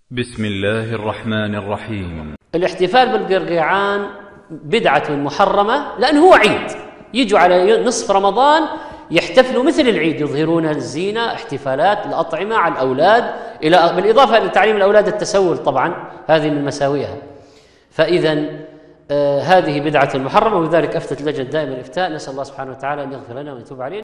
بسم الله الرحمن الرحيم. الاحتفال بالقرقيعان بدعة محرمة لأنه هو عيد، يجوا على نصف رمضان يحتفلوا مثل العيد، يظهرون الزينة، احتفالات، الأطعمة على الأولاد، بالإضافة إلى تعليم الأولاد التسول، طبعا هذه من مساوئها. فإذا هذه بدعة محرمة، ولذلك أفتت اللجنة الدائمة للإفتاء. نسأل الله سبحانه وتعالى أن يغفر لنا ويتوب علينا.